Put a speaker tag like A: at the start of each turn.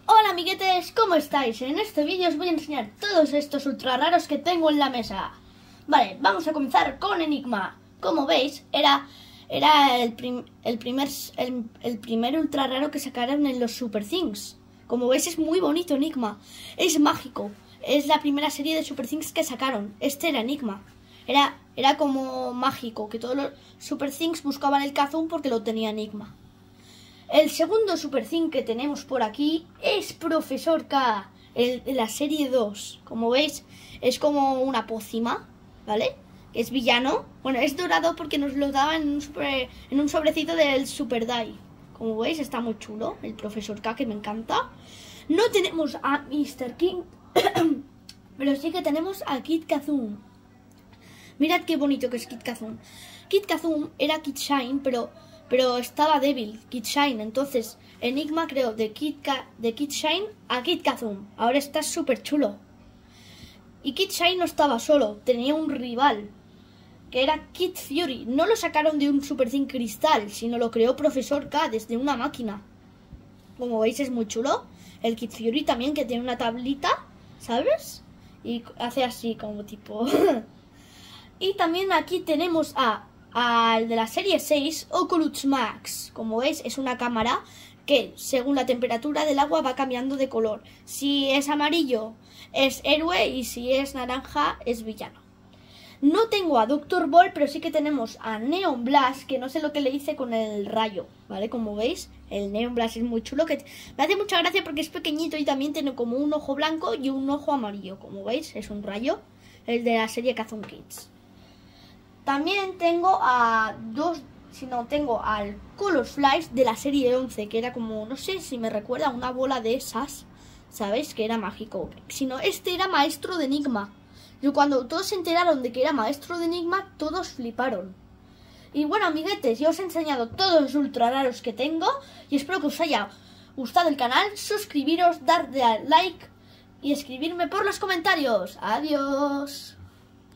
A: Hola amiguetes, ¿cómo estáis? En este vídeo os voy a enseñar todos estos ultra raros que tengo en la mesa. Vale, vamos a comenzar con Enigma. Como veis, era el primer ultra raro que sacaron en los Super Things. Como veis, es muy bonito Enigma. Es mágico. Es la primera serie de Super Things que sacaron. Este era Enigma. Era como mágico, que todos los Super Things buscaban el Kazum porque lo tenía Enigma. El segundo Super Thing que tenemos por aquí es Profesor K, de la serie 2. Como veis, es como una pócima, ¿vale? Es villano. Bueno, es dorado porque nos lo daban en un sobrecito del Super Die. Como veis, está muy chulo el Profesor K, que me encanta. No tenemos a Mr. King, pero sí que tenemos a Kid Kazum. Mirad qué bonito que es Kid Kazum. Kid Kazum era Kid Shine, pero estaba débil, Kid Shine. Entonces Enigma creó de Kid Shine a Kid Kazum. Ahora está súper chulo. Y Kid Shine no estaba solo, tenía un rival, que era Kid Fury. No lo sacaron de un Super Thing cristal, sino lo creó Profesor K desde una máquina. Como veis, es muy chulo. El Kid Fury también, que tiene una tablita, ¿sabes? Y hace así como tipo... Y también aquí tenemos al de la serie 6, Oculus Max. Como veis, es una cámara que según la temperatura del agua va cambiando de color. Si es amarillo es héroe y si es naranja es villano. No tengo a Dr. Ball, pero sí que tenemos a Neon Blast, que no sé lo que le hice con el rayo, ¿vale? Como veis, el Neon Blast es muy chulo, que me hace mucha gracia porque es pequeñito y también tiene como un ojo blanco y un ojo amarillo. Como veis, es un rayo, el de la serie Kazum Kids. También tengo tengo al Colors Flies de la serie 11, que era como, no sé si me recuerda a una bola de esas, ¿sabéis? Que era mágico. Sino este era maestro de Enigma. Y cuando todos se enteraron de que era maestro de Enigma, todos fliparon. Y bueno, amiguetes, yo os he enseñado todos los ultra raros que tengo y espero que os haya gustado el canal. Suscribiros, darle al like y escribirme por los comentarios. Adiós.